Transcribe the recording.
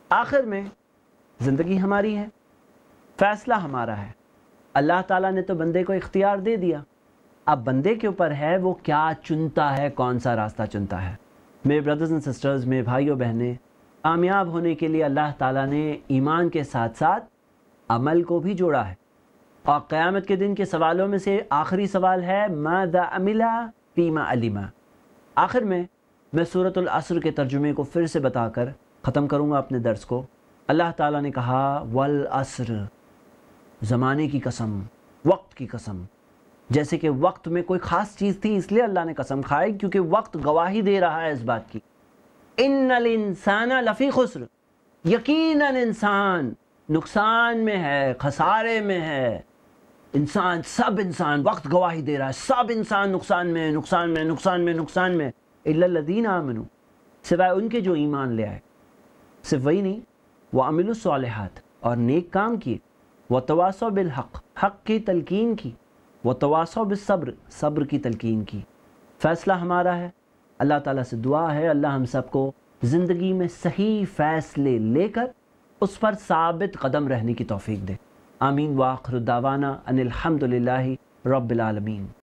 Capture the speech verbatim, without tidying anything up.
آخر میں زندگی ہماری ہے، فیصلہ ہمارا ہے۔ اللہ تعالیٰ نے تو بندے کو اختیار دے دیا، اب بندے کے اوپر ہے وہ کیا چنتا ہے، کون سا راستہ چنتا ہے۔ میرے بردرز اینڈ سسٹرز، میرے بھائیوں بہنیں، کامیاب ہونے کے لیے اللہ تعالیٰ نے ایمان کے ساتھ ساتھ عمل کو بھی جوڑا ہے، اور قیامت کے دن کے سوالوں میں سے آخری سوال ہے ماذا عمل فیما علم۔ آخر میں میں سورۃ العصر کے ترجمے کو پھر سے بتا کر ختم کروں گا اپنے درس کو۔ اللہ تعالیٰ نے کہا والعصر، زمانے کی قسم، وقت کی قسم، جیسے کہ وقت میں کوئی خاص چیز تھی اس لیے اللہ نے قسم کھائی کیونکہ وقت گواہی دے رہا ہے اس بات کی۔ ان الانسان لفی خسر، یقیناً انسان نقصان میں ہے، خسارے میں ہے۔ انسان، سب انسان، وقت گواہی دے رہا ہے، سب انسان نقصان میں نقصان میں نقصان میں نقصان میں الا الذین آمنوا، سوائے ان کے جو ایمان لے آئے۔ صرف وہی نہیں، وعملوا الصالحات، اور نیک کام کیے، وتواصوا بالحق، حق کی تلقین کی، وتواصوا بالصبر، صبر کی تلقین کی۔ فیصلہ ہمارا ہے۔ اللہ تعالیٰ سے دعا ہے اللہ ہم سب کو زندگی میں صحیح فیصلے لے کر اس پر ثابت قدم رہنے کی توفیق دے۔ آمین۔ وآخر دعوانا ان الحمد للہ رب العالمین۔